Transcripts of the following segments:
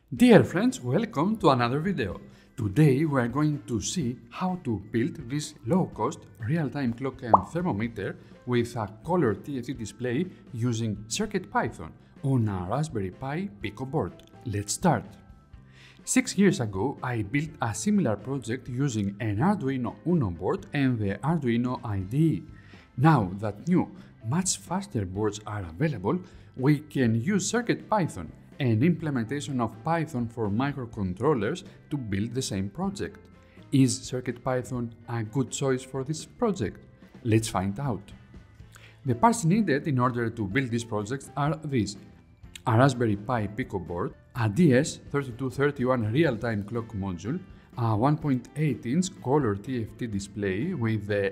Dear friends, welcome to another video. Today we are going to see how to build this low-cost real-time clock and thermometer with a color TFT display using CircuitPython on a Raspberry Pi Pico board. Let's start. 6 years ago, I built a similar project using an Arduino Uno board and the Arduino IDE. Now that new, much faster boards are available, we can use CircuitPython, an implementation of Python for microcontrollers, to build the same project. Is CircuitPython a good choice for this project? Let's find out. The parts needed in order to build this project are these: a Raspberry Pi Pico board, a DS3231 real-time clock module, a 1.8-inch color TFT display with the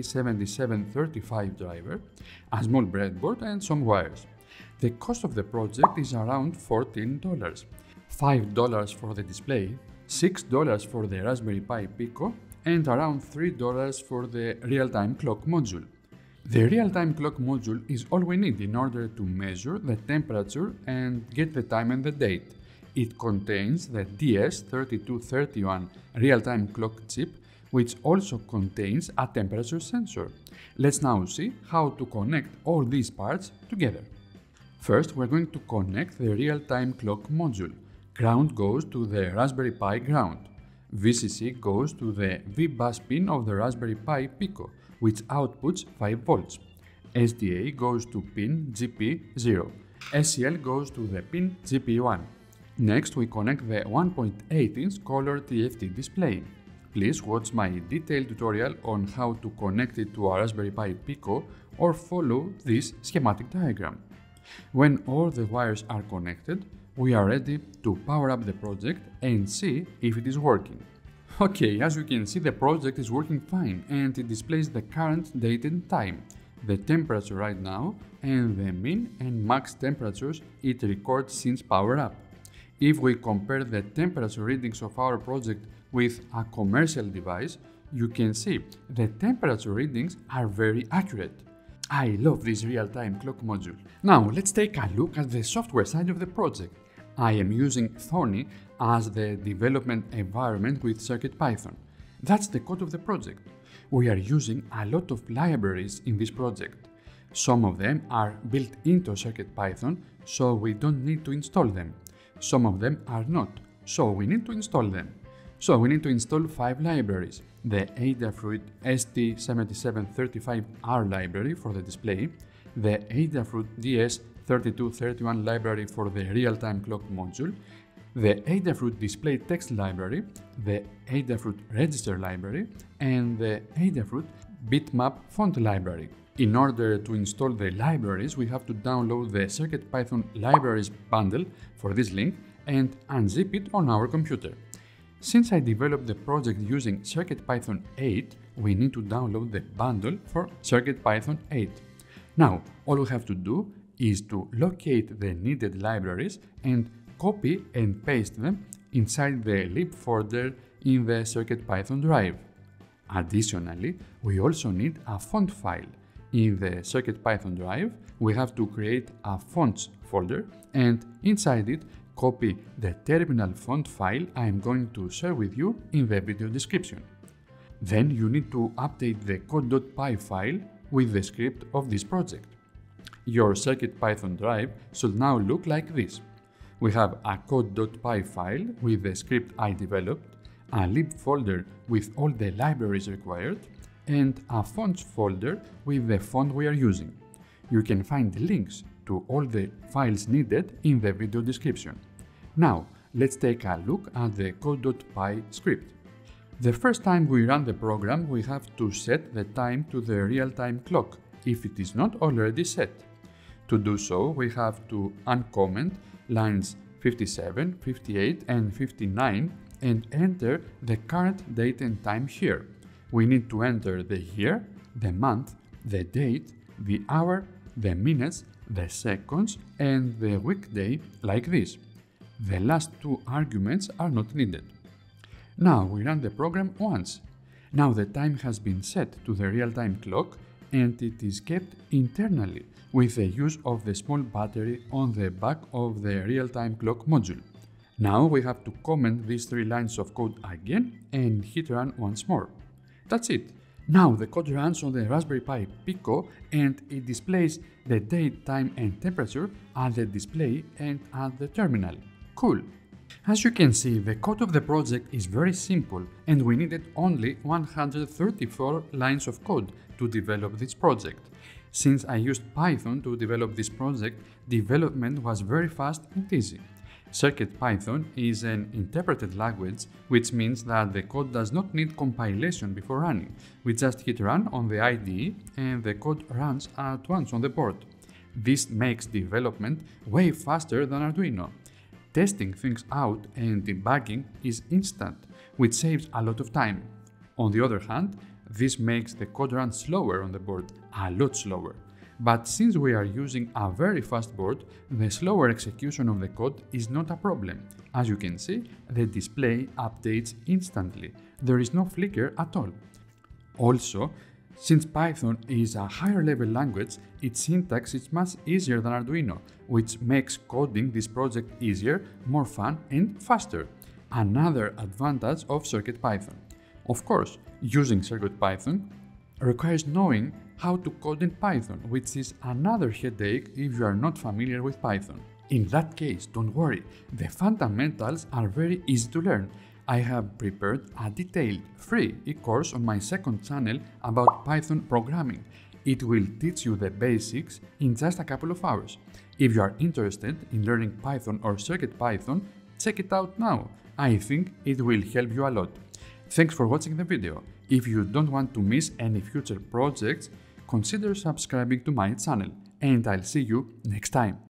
ST7735 driver, a small breadboard, and some wires. The cost of the project is around $14, $5 for the display, $6 for the Raspberry Pi Pico, and around $3 for the real-time clock module. The real-time clock module is all we need in order to measure the temperature and get the time and the date. It contains the DS3231 real-time clock chip, which also contains a temperature sensor. Let's now see how to connect all these parts together. First, we're going to connect the real-time clock module. Ground goes to the Raspberry Pi ground. VCC goes to the V-bus pin of the Raspberry Pi Pico, which outputs 5 volts. SDA goes to pin GP0. SCL goes to the pin GP1. Next, we connect the 1.8-inch color TFT display. Please watch my detailed tutorial on how to connect it to a Raspberry Pi Pico or follow this schematic diagram. When all the wires are connected, we are ready to power up the project and see if it is working. Okay, as you can see, the project is working fine and it displays the current date and time, the temperature right now, and the min and max temperatures it records since power up. If we compare the temperature readings of our project with a commercial device, you can see the temperature readings are very accurate. I love this real-time clock module. Now let's take a look at the software side of the project. I am using Thorny as the development environment with CircuitPython. That's the code of the project. We are using a lot of libraries in this project. Some of them are built into CircuitPython, so we don't need to install them. Some of them are not, so we need to install them. So we need to install 5 libraries: the Adafruit ST7735R library for the display, the Adafruit DS3231 library for the real-time clock module, the Adafruit display text library, the Adafruit register library, and the Adafruit bitmap font library. In order to install the libraries, we have to download the CircuitPython libraries bundle for this link and unzip it on our computer. Since I developed the project using CircuitPython 8, we need to download the bundle for CircuitPython 8. Now, all we have to do is to locate the needed libraries and copy and paste them inside the lib folder in the CircuitPython drive. Additionally, we also need a font file. In the CircuitPython drive, we have to create a fonts folder and inside it copy the terminal font file I am going to share with you in the video description. Then you need to update the code.py file with the script of this project. Your CircuitPython drive should now look like this. We have a code.py file with the script I developed, a lib folder with all the libraries required, and a fonts folder with the font we are using. You can find links to all the files needed in the video description. Now, let's take a look at the code.py script. The first time we run the program, we have to set the time to the real-time clock if it is not already set. To do so, we have to uncomment lines 57, 58, and 59 and enter the current date and time here. We need to enter the year, the month, the date, the hour, the minutes, the seconds, and the weekday like this. The last 2 arguments are not needed. Now we run the program once. Now the time has been set to the real-time clock and it is kept internally with the use of the small battery on the back of the real-time clock module. Now we have to comment these 3 lines of code again and hit run once more. That's it. Now the code runs on the Raspberry Pi Pico and it displays the date, time and temperature at the display and at the terminal. Cool! As you can see, the code of the project is very simple and we needed only 134 lines of code to develop this project. Since I used Python to develop this project, development was very fast and easy. CircuitPython is an interpreted language, which means that the code does not need compilation before running. We just hit run on the IDE and the code runs at once on the board. This makes development way faster than Arduino. Testing things out and debugging is instant, which saves a lot of time. On the other hand, this makes the code run slower on the board, a lot slower. But since we are using a very fast board, the slower execution of the code is not a problem. As you can see, the display updates instantly. There is no flicker at all. Also, since Python is a higher level language, its syntax is much easier than Arduino, which makes coding this project easier, more fun and faster. Another advantage of CircuitPython. Of course, using CircuitPython requires knowing how to code in Python, which is another headache if you are not familiar with Python. In that case, don't worry, the fundamentals are very easy to learn. I have prepared a detailed, free e-course on my second channel about Python programming. It will teach you the basics in just a couple of hours. If you are interested in learning Python or CircuitPython, check it out now. I think it will help you a lot. Thanks for watching the video. If you don't want to miss any future projects, consider subscribing to my channel, and I'll see you next time.